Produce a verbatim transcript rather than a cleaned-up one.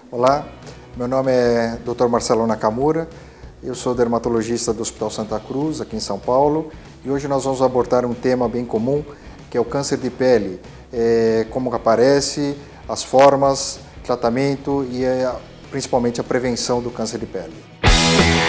Olá, meu nome é doutor Marcelo Nakamura, eu sou dermatologista do Hospital Santa Cruz, aqui em São Paulo, e hoje nós vamos abordar um tema bem comum, que é o câncer de pele, é, como aparece, as formas, tratamento e é, principalmente a prevenção do câncer de pele.